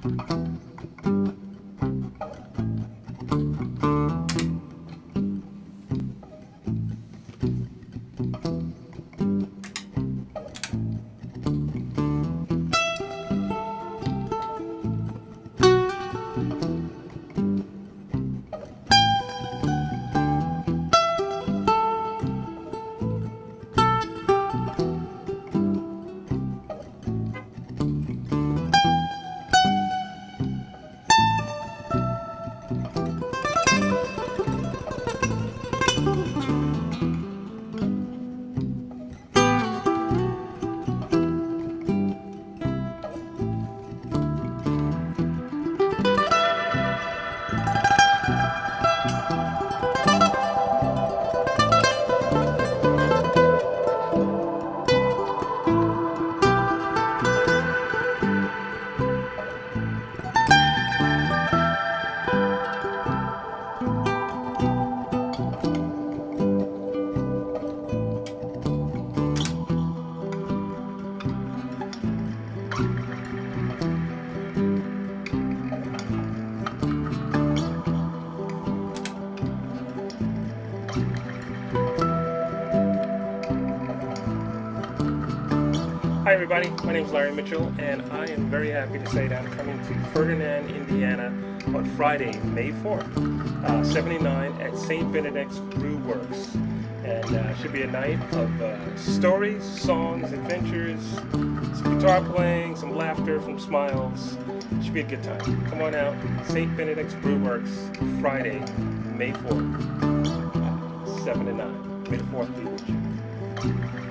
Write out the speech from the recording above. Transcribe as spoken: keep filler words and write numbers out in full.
Hi everybody, my name is Larry Mitchell and I am very happy to say that I'm coming to Ferdinand, Indiana on Friday, May fourth, uh, seventy-nine at Saint Benedict's Brew Works. And uh, should be a night of uh, stories, songs, adventures, some guitar playing, some laughter, some smiles. Should be a good time. Come on out, Saint Benedict's Brew Works, Friday, May fourth, uh, seven to nine. May the fourth be with you.